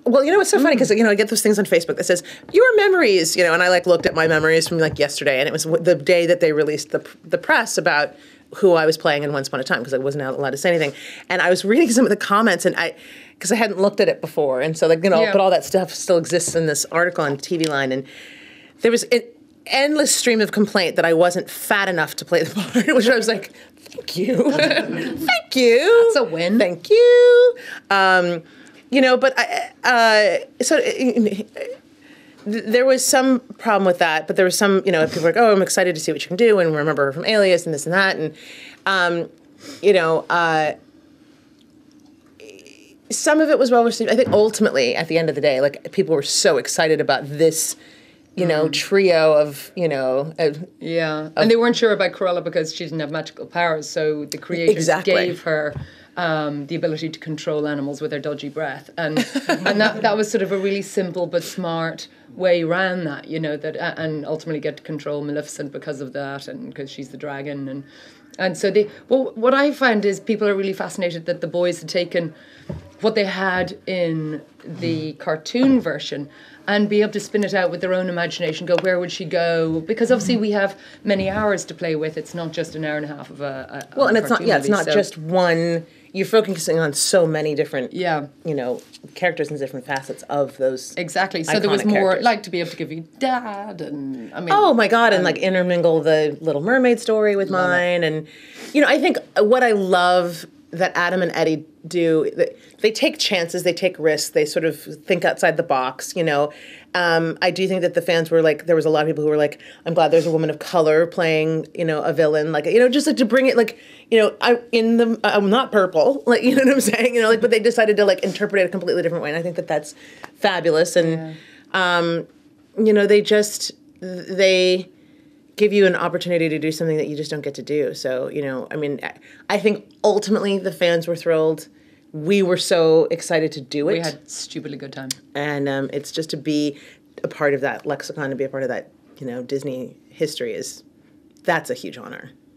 Well, you know, it's so funny because, you know, I get those things on Facebook that says, your memories, you know, and I like looked at my memories from like yesterday, and it was the day that they released the press about who I was playing in Once Upon a Time, because I wasn't allowed to say anything. And I was reading some of the comments, and because I hadn't looked at it before, and so like, you know, but all that stuff still exists in this article on TV Line, and there was an endless stream of complaint that I wasn't fat enough to play the part, which I was like, thank you. Thank you. That's a win. Thank you. You know, but there was some problem with that, but there was some, you know, people were like, oh, I'm excited to see what you can do, and remember her from Alias and this and that, and, you know, some of it was well received. I think ultimately, at the end of the day, like, people were so excited about this, you know, trio of, you know. And they weren't sure about Cruella because she didn't have magical powers, so the creators gave her the ability to control animals with her dodgy breath. And that was sort of a really simple but smart way around that, you know, that and ultimately get to control Maleficent because of that, and because she's the dragon. And so what I find is people are really fascinated that the boys had taken what they had in the cartoon version and be able to spin it out with their own imagination, go, where would she go? Because obviously we have many hours to play with. It's not just an hour and a half of a well, and it's not, movie, it's not just one. You're focusing on so many different, you know, characters and different facets of those. Exactly. So there was more, like, to be able to give you Dad, and I mean. Oh my God, and like intermingle the Little Mermaid story with mine, and you know, I think what I love that Adam and Eddie do, they take chances, they take risks, they sort of think outside the box, you know. I do think that the fans were like, there was a lot of people who were like, I'm glad there's a woman of color playing, you know, a villain, like, you know, just like to bring it, like, you know, I'm not purple, like, you know what I'm saying, you know, like, but they decided to like interpret it a completely different way, and I think that that's fabulous, and you know, they give you an opportunity to do something that you just don't get to do. So, you know, I mean, I think ultimately the fans were thrilled. We were so excited to do it. We had stupidly good time. And it's just to be a part of that lexicon, to be a part of that, you know, Disney history that's a huge honor.